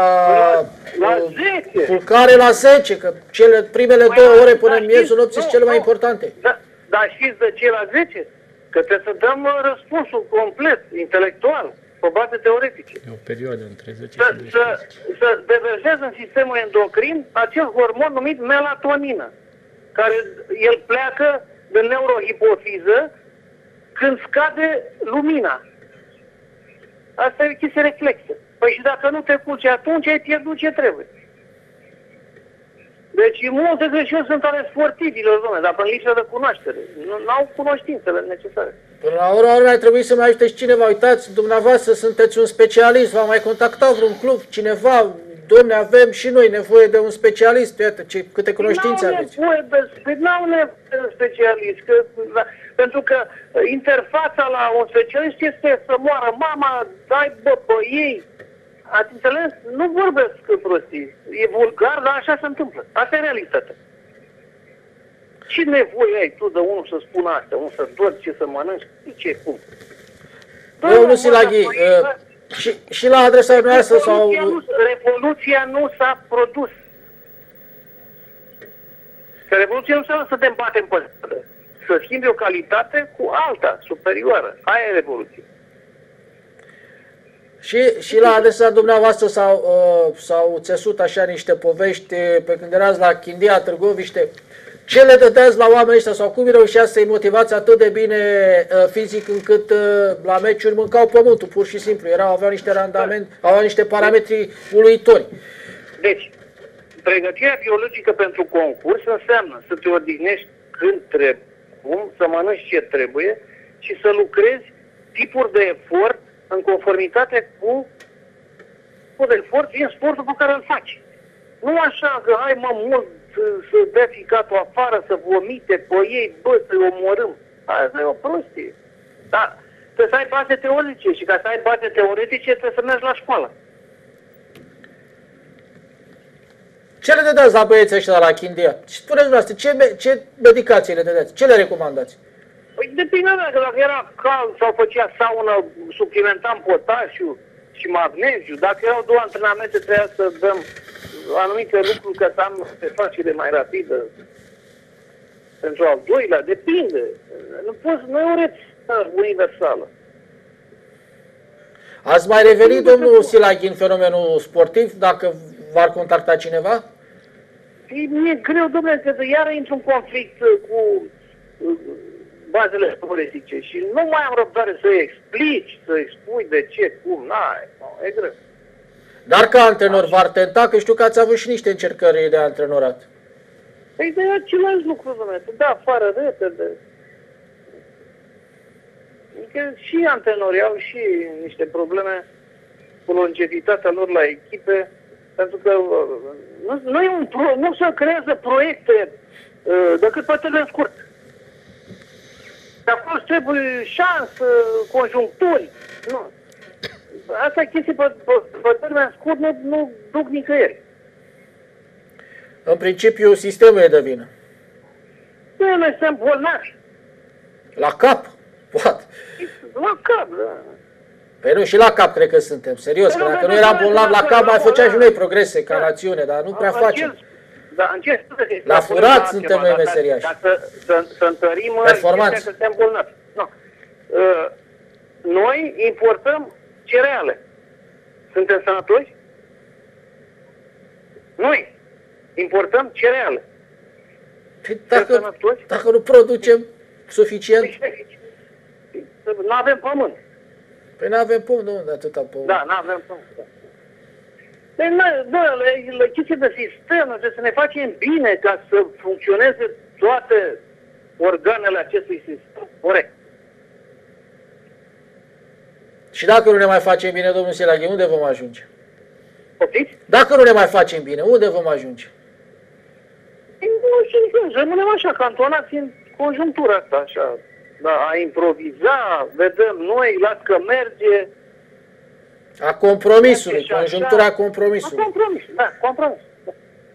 10. culcare la 10, că primele 2 ore până în miezul nopții sunt cele mai importante. Da, dar știți de ce la 10? Că trebuie să dăm răspunsul complet, intelectual, pe baze teoretice. E o perioadă între 10 și 12. Să deverseze în sistemul endocrin acel hormon numit melatonină, care el pleacă din neurohipofiză când scade lumina. Asta e o chestie reflexă. Păi și dacă nu te culci atunci, ai pierdut ce trebuie. Deci multe greșeli sunt ale sportivilor, domnule, dar prin lipsă de cunoaștere. Nu au cunoștințele necesare. Până la urmă ar trebui să mai ajutați cineva. Uitați, dumneavoastră sunteți un specialist, v-a mai contactat vreun club, cineva, domne, avem și noi nevoie de un specialist, iată câte cunoștințe aveți. N-au nevoie de specialist, pentru că interfața la un specialist este să moară mama, dai bă pe ei. Ați înțeles? Nu vorbesc prostii. E vulgar, dar așa se întâmplă. Asta e realitatea. Ce nevoie ai tu de unul să spună asta? Unul să dormi, ce să mănânci? Ce, cum? Domnul Silaghi, și la adresa noastră sau... Revoluția nu s-a produs. Că revoluția nu înseamnă să te îmbatem pe stradă. Să schimbi o calitate cu alta, superioară. Aia e revoluție. Și la adresa dumneavoastră s-au țesut așa niște povești pe când erați la Chindia, Târgoviște. Ce le dădeați la oamenii ăștia sau cum reușeați să-i motivați atât de bine fizic încât la meciuri mâncau pământul, pur și simplu. Aveau niște randament, aveau niște parametri uluitori. Deci, pregătirea biologică pentru concurs înseamnă să te odihnești când trebuie, să mănânci ce trebuie și să lucrezi tipuri de efort în conformitate cu efort din sportul pe care îl faci. Nu așa că hai mă mult să dea ficatul afară, să vomite pe ei, bă, să-i omorâm. Asta e o prostie. Dar trebuie să ai baze teoretice și ca să ai baze teoretice trebuie să mergi la școală. Ce le dădeați la băieții ăștia la Chindia? Spuneți dumneavoastră, ce medicații le dădeați? Ce le recomandați? Păi depinde, că dacă era cald sau făcea saună, suplimentam potasiu și magneziu. Dacă erau 2 antrenamente, trebuia să dăm anumite lucruri ca să am defacere mai rapidă. Pentru al doilea, depinde. Nu e o rețetă universală. Ați mai revenit, domnul Silaghi, în fenomenul sportiv, dacă v-ar contacta cineva? Mi-e greu, domnule, că iară intru în conflict cu bazele politice și nu mai am răbdare să explici, să-i spui de ce, cum, e greu. Dar ca antrenor v-ar tenta, că știu că ați avut și niște încercări de antrenorat. Păi de același lucru, domnule, da, afară repede. Adică și antrenorii au și niște probleme cu longevitatea lor la echipe Pentru că nu se creează proiecte decât pe termen scurt. De acolo trebuie șansă, conjuncturi. Nu. Asta e chestii pe termen scurt, nu duc nicăieri. În principiu, sistemul e de vină. Noi suntem bolnavi. La cap? Poate. La cap, da. Păi nu, și la cap cred că suntem, serios, că dacă nu eram bolnavi la cap, mai făceam și noi progrese ca națiune, dar nu prea facem. La furat suntem noi meseriași. Dar să întărim performanță. că suntem bolnavi. Noi importăm cereale. Suntem sănătoși? Noi importăm cereale. Păi dacă nu producem suficient... Nu avem pământ. Păi nu avem pământ, nu, de atâta pământ. Da, nu avem pământ. Deci, la chestii de sistem, trebuie să ne facem bine ca să funcționeze toate organele acestui sistem corect. Și dacă nu ne mai facem bine, domnul Silaghi, unde vom ajunge? Poftiți? Dacă nu ne mai facem bine, unde vom ajunge? Nu știu, rămânem așa, cantonați în conjunctura asta, așa. Da, a improviza, vedem noi, las că merge. A compromisului, conjunctura compromisului. A compromisului, da, compromis. Da.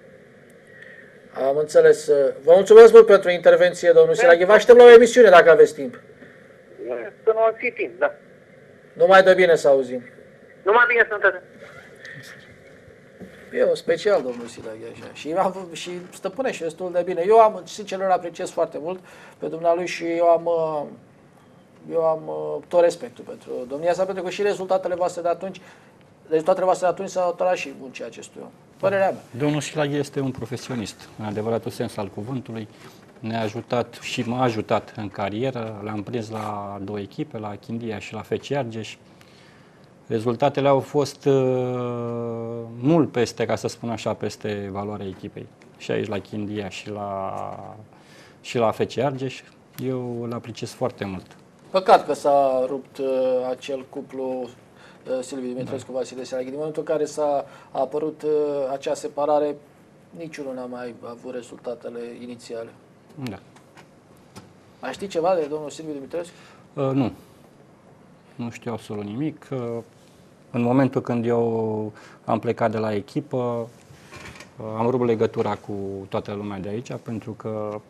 Am înțeles. Vă mulțumesc mult pentru intervenție, domnul Silaghi. Vă aștept la o emisiune dacă aveți timp. Să nu fi timp, da. Numai de bine să auzim. Numai bine, sănătate. E un special, domnul Silaghi, așa. Și stăpânește destul de bine. Eu sincer, îl apreciez foarte mult pe dumnealui și eu am tot respectul pentru domnia sa, pentru că și rezultatele voastre de atunci s-au datorat și muncii acestui om. Părerea mea. Domnul Silaghi este un profesionist, în adevăratul sens al cuvântului. Ne-a ajutat și m-a ajutat în carieră. L-am prins la 2 echipe, la Chindia și la FC Argeș. Rezultatele au fost mult peste, ca să spun așa, peste valoarea echipei. Și aici la Chindia și la FC Argeș, eu îl apreciez foarte mult. Păcat că s-a rupt acel cuplu Silviu Dumitrescu, Vasile Silaghi. Din momentul în care s-a apărut acea separare, niciunul n-a mai avut rezultatele inițiale. Da. Mai știi ceva de domnul Silviu Dumitrescu? Nu. Nu știu absolut nimic. În momentul când eu am plecat de la echipă, am rupt legătura cu toată lumea de aici, pentru că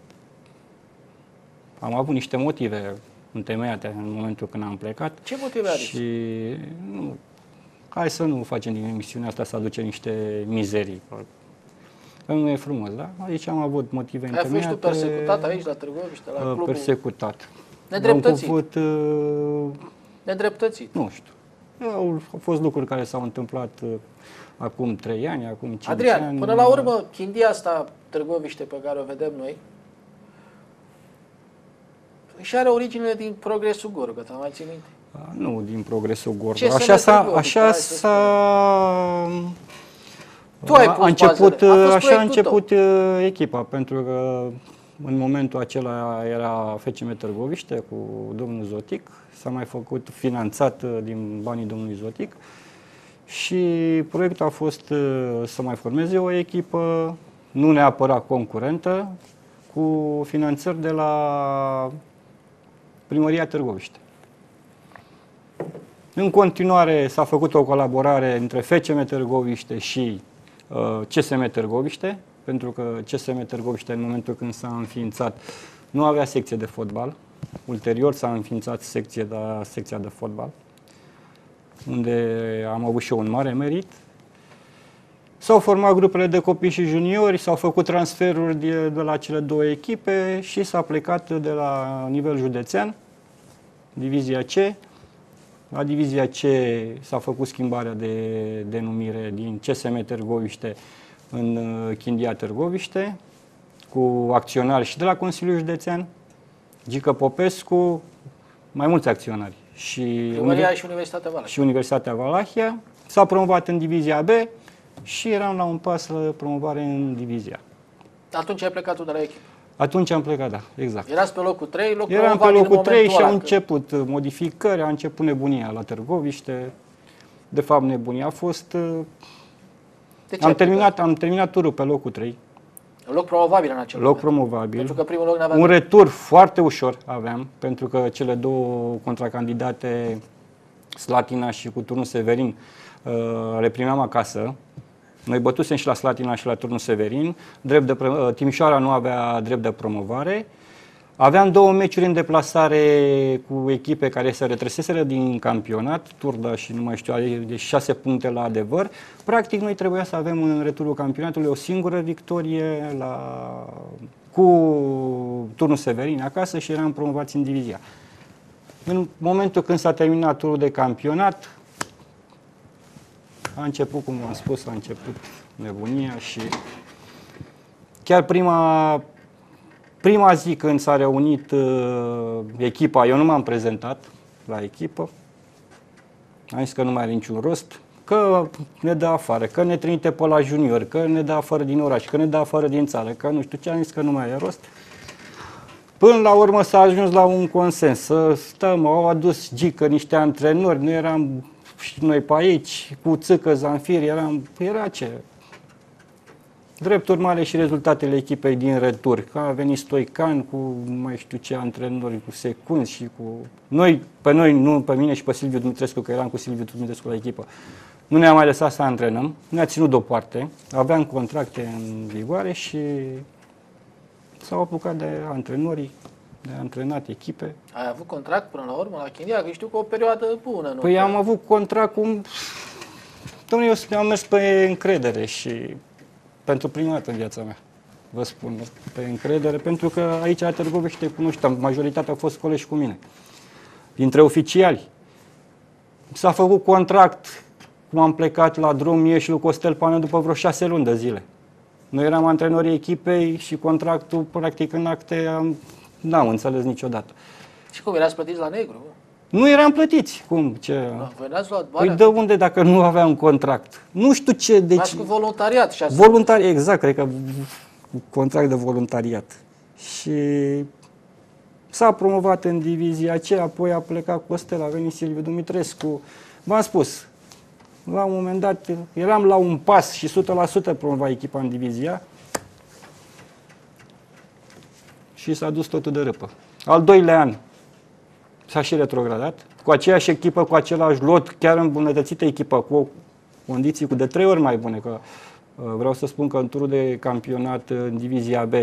am avut niște motive întemeiate în momentul când am plecat. Ce motive are? Și hai să nu facem din emisiunea asta să aducem niște mizerii. Că nu e frumos, da? Aici am avut motive întemeiate. Ai fost tu persecutat aici la Târgoviște, la clubul? Persecutat. Nedreptățit. Nedreptățit. Nu știu. Au fost lucruri care s-au întâmplat acum 3 ani, acum 5 ani. Adrian, până la urmă, Chindia asta, Târgoviște, pe care o vedem noi, și are originele din Progresul Gorgă, te mai ții minte? Nu din Progresul Gorgă. Ce Așa a început echipa, pentru că în momentul acela era FCM Târgoviște cu domnul Zotic, s-a mai făcut finanțat din banii domnului Zotic și proiectul a fost să mai formeze o echipă, nu neapărat concurentă, cu finanțări de la Primăria Târgoviște. În continuare s-a făcut o colaborare între FCM Târgoviște și CSM Târgoviște, pentru că CSM Târgoviște, în momentul când s-a înființat, nu avea secție de fotbal. Ulterior s-a înființat secția de fotbal, unde am avut și eu un mare merit. S-au format grupele de copii și juniori, s-au făcut transferuri de la cele 2 echipe și s-a plecat de la nivel județean, Divizia C. La Divizia C s-a făcut schimbarea de denumire din CSM Târgoviște în Chindia Târgoviște, cu acționari și de la Consiliul Județean, Gică Popescu, mai mulți acționari. Și Universitatea Valahia. S-a promovat în Divizia B și eram la un pas la promovare în Divizia. Atunci ai plecat tu de la echipă? Atunci am plecat, da, exact. Erați pe locul 3, Eram pe locul 3 și au început modificări, a început nebunia la Târgoviște. De fapt, nebunia a fost Am terminat turul pe locul 3. Loc promovabil în acel loc promovabil. Pentru că primul loc n-avea un retur foarte ușor aveam, pentru că cele două contracandidate, Slatina și cu Turnul Severin, le primeam acasă. Noi bătusem și la Slatina și la Turnul Severin. Timișoara nu avea drept de promovare. Aveam 2 meciuri în deplasare cu echipe care se retrăseseră din campionat, Turda și nu mai știu, de 6 puncte la Adevăr. Practic noi trebuia să avem în returul campionatului o singură victorie cu Turnul Severin acasă și eram promovați în divizia. În momentul când s-a terminat turul de campionat, a început, cum am spus, a început nebunia și chiar prima zi când s-a reunit echipa, eu nu m-am prezentat la echipă, am zis că nu mai are niciun rost, că ne dă afară, că ne trimite pe la junior, că ne dă afară din oraș, că ne dă afară din țară, că nu știu ce, am zis că nu mai are rost. Până la urmă s-a ajuns la un consens, să stăm, au adus Gică niște antrenori, nu eram și noi pe aici, cu Țâcă, Zanfir, era ce? Drept urmare și rezultatele echipei din retur, că a venit Stoican cu mai știu ce antrenori, cu Secunzi și cu... Pe noi, nu pe mine și pe Silviu Dumitrescu, că eram cu Silviu Dumitrescu la echipă, nu ne-a mai lăsat să antrenăm, ne-a ținut deoparte, aveam contracte în vigoare și s-au apucat de antrenorii, de antrenat echipe. Ai avut contract până la urmă la Chindia? Că știu că o perioadă bună, nu? Păi am avut contract cu... Dom'le, eu am mers pe încredere și pentru prima dată în viața mea, vă spun, pe încredere, pentru că aici la Târgoviște cunoșteam, majoritatea au fost colegi cu mine, dintre oficiali. S-a făcut contract, cum am plecat la drum, eu și lui Costel Pană după vreo 6 luni de zile. Noi eram antrenorii echipei și contractul, practic, în acte, n-am înțeles niciodată. Și cum, erați plătiți la negru? Nu eram plătiți. Cum? Ce? Voi n-ați luat bani? Păi de unde dacă nu aveam contract? Nu știu ce... Deci... Ați cu voluntariat. Voluntariat, exact, cred că contract de voluntariat. Și s-a promovat în divizia aceea, apoi a plecat Costel, a venit Silviu Dumitrescu. V-am spus, la un moment dat eram la un pas și 100% promova echipa în divizia și s-a dus totul de râpă. Al doilea an s-a și retrogradat, cu aceeași echipă, cu același lot, chiar îmbunătățită echipă, cu condiții de 3 ori mai bune. Că, vreau să spun că în turul de campionat în divizia B,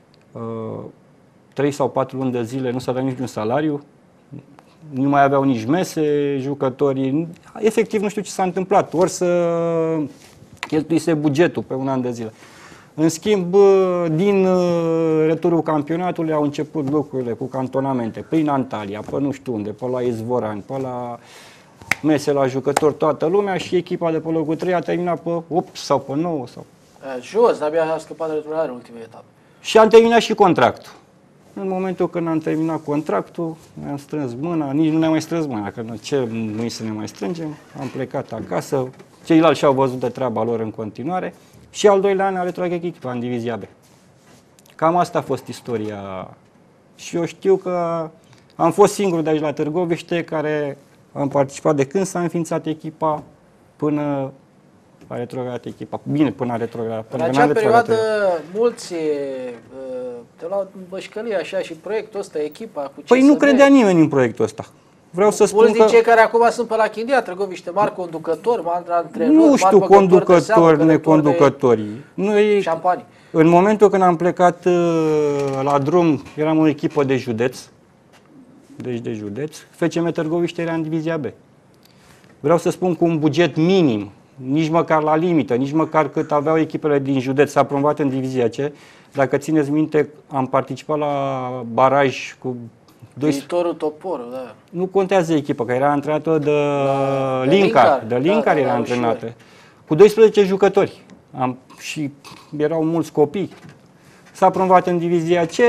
3 sau 4 luni de zile nu s-a dat niciun salariu, nu mai aveau nici mese jucătorii, efectiv nu știu ce s-a întâmplat, ori să cheltuise bugetul pe un an de zile. În schimb, din returul campionatului au început lucrurile cu cantonamente, prin Antalya, pe nu știu unde, pe la Izvorani, pe la mese la jucători, toată lumea și echipa de pe locul 3 a terminat pe 8 sau pe 9. Sau... Jos, abia a scăpat de returnare în ultima etapă. Și am terminat și contractul. În momentul când am terminat contractul, ne-am strâns mâna, nici nu ne-am mai strâns mâna, că ce nu să ne mai strângem, am plecat acasă, ceilalți și-au văzut de treaba lor în continuare și al doilea an a retrogat echipa în divizia B. Cam asta a fost istoria și eu știu că am fost singurul de aici la Târgoviște care am participat de când s-a înființat echipa până a retrogradat echipa. Bine, până a retrogradat. În acea perioadă mulți te luau în bășcălie așa și proiectul ăsta, echipa cu Păi nu credea nimeni în proiectul ăsta. Vreau să spun mulți din cei care acum sunt pe la Chindia, Târgoviște, mari conducători, mari antrenori, nu știu conducători, neconducători. Noi, șampanii. în momentul când am plecat la drum, eram o echipă de județ, deci de județ. FCM Târgoviște era în divizia B. Vreau să spun cu un buget minim, nici măcar la limită, nici măcar cât aveau echipele din județ, s-a promovat în divizia C. Dacă țineți minte, am participat la baraj cu Viitorul Toporul, da. Nu contează echipa, că era antrenată de Linkar. De Linkar era antrenată. Cu 12 jucători. Și erau mulți copii. S-a promovat în divizia C,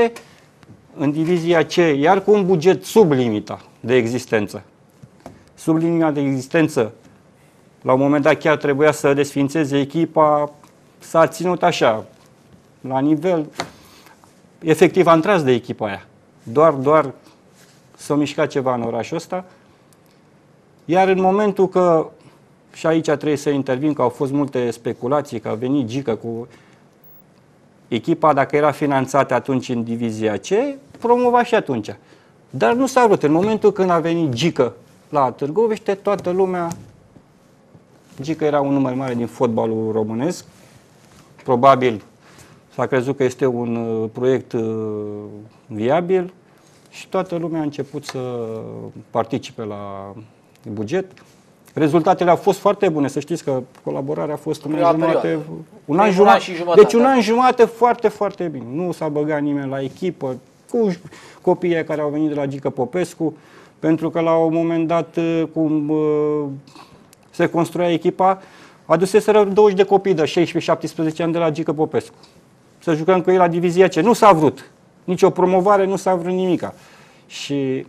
iar cu un buget sub limita de existență. Sub limita de existență, la un moment dat chiar trebuia să desfințeze echipa, s-a ținut așa, la nivel, efectiv am tras de echipa aia. Doar s-a mișcat ceva în orașul ăsta. Iar în momentul că și aici trebuie să intervin, că au fost multe speculații, că a venit Gică cu echipa, dacă era finanțată atunci în divizia C, promova și atunci. Dar nu s-a vrut. În momentul când a venit Gică la Târgoviște, toată lumea, Gică era un număr mare din fotbalul românesc, probabil s-a crezut că este un proiect viabil și toată lumea a început să participe la buget. Rezultatele au fost foarte bune, să știți că colaborarea a fost un an jumate, un an jumate, deci un an jumate foarte, foarte bine. Nu s-a băgat nimeni la echipă, cu copiii care au venit de la Gică Popescu, pentru că la un moment dat, cum se construia echipa, aduseseră 20 de copii de 16-17 ani de la Gică Popescu. Să jucăm cu ei la divizia C. Nu s-a vrut. Nici o promovare, nu s-a vrut nimica. Și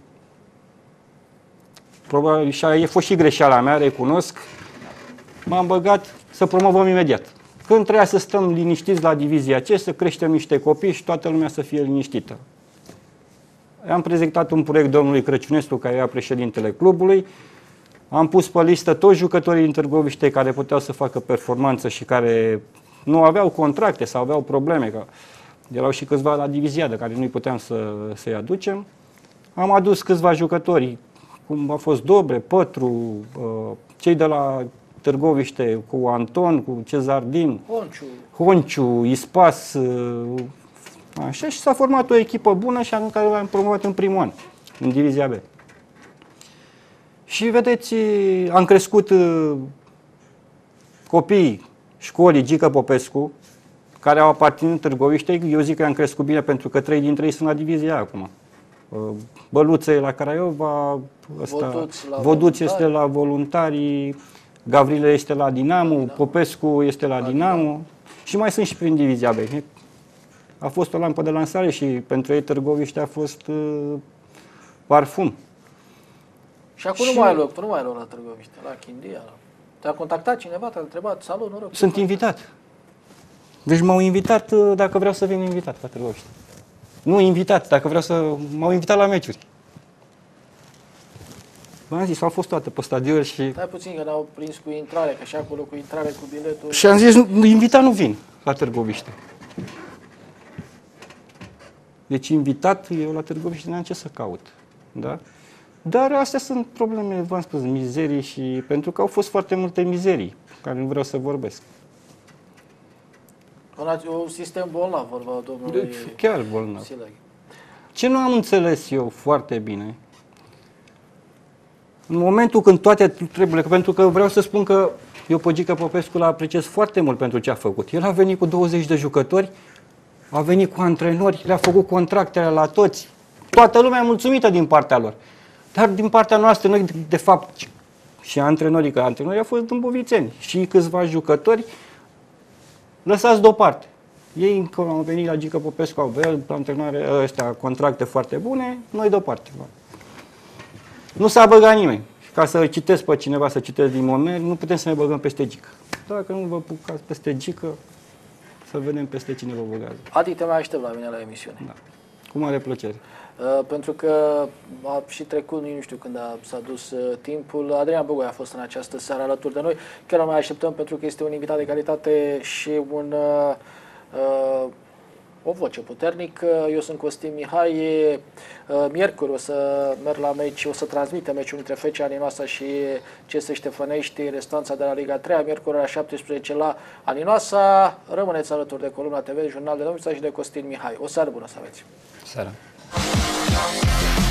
probabil și a fost și greșeala mea, recunosc. M-am băgat să promovăm imediat. Când trebuia să stăm liniștiți la divizia C, să creștem niște copii și toată lumea să fie liniștită. Am prezentat un proiect domnului Crăciunescu, care era președintele clubului. Am pus pe listă toți jucătorii din Târgoviște care puteau să facă performanță și care nu aveau contracte sau aveau probleme, că erau și câțiva la divizia de care nu-i puteam să-i aducem. Am adus câțiva jucători, cum a fost Dobre, Pătru, cei de la Târgoviște cu Anton, cu Cezardin, Honciu, Ispas, așa, și s-a format o echipă bună și care l-am promovat în primul an, în divizia B. Și vedeți, am crescut copiii școlii Gică Popescu, care au aparținut Târgoviște. Eu zic că am crescut bine pentru că 3 dintre ei sunt la divizia acum. Băluță e la Craiova, Voduț este la Voluntari, Gavrile este la Dinamo, Popescu este la Dinamo și mai sunt și prin divizia B. A fost o lampă de lansare și pentru ei Târgoviște a fost parfum. Și acum nu mai ai loc, tu nu mai ai loc la Târgoviște, la Chindia. Te-a contactat cineva, te-a întrebat, salut, noroc. Sunt invitat. Deci m-au invitat dacă vreau să vin invitat la Târgoviște. Nu invitat, dacă vreau să... M-au invitat la meciuri. V-am zis, au fost toate pe stadion și... Stai puțin că ne-au prins cu intrare, că și acolo cu intrare, cu biletul... Și am zis, invitat nu vin la Târgoviște. Deci invitat, eu la Târgoviște n-am ce să caut. Da? Dar astea sunt probleme, v-am spus, mizerii și... Pentru că au fost foarte multe mizerii, care nu vreau să vorbesc. Un sistem bolnav, vorba domnului... Chiar bolnav. Ce nu am înțeles eu foarte bine, în momentul când toate trebuie, pentru că vreau să spun că eu pe Gică Popescu l apreciez foarte mult pentru ce a făcut. El a venit cu 20 de jucători, a venit cu antrenori, le-a făcut contractele la toți. Toată lumea mulțumită din partea lor. Dar din partea noastră, noi, de fapt, și antrenorii, că antrenorii au fost dâmbovițeni și câțiva jucători lăsați deoparte. Ei, când au venit la Gică Popescu, aveau antrenare, ăștia, contracte foarte bune, noi deoparte. Nu s-a băgat nimeni. Ca să citesc pe cineva, să citesc din moment, nu putem să ne băgăm peste Gică. Dacă nu vă bucați peste Gică, să vedem peste cine vă băgați. Adi, te mai aștept la mine la emisiune. Da. Cu mare plăcere. Pentru că a și trecut, nu știu când s-a dus timpul. Adrian Băgoi a fost în această seară alături de noi. Chiar mai așteptăm pentru că este un invitat de calitate și o voce puternică. Eu sunt Costin Mihai. Miercuri o să merg la meci, o să transmitem meciul între FC Aninoasa și CS Ștefănești, restanța de la Liga 3, miercuri la 17 la Aninoasa. Rămâneți alături de Columna TV, Jurnal de Domnița și de Costin Mihai. O seară bună să aveți! Seara!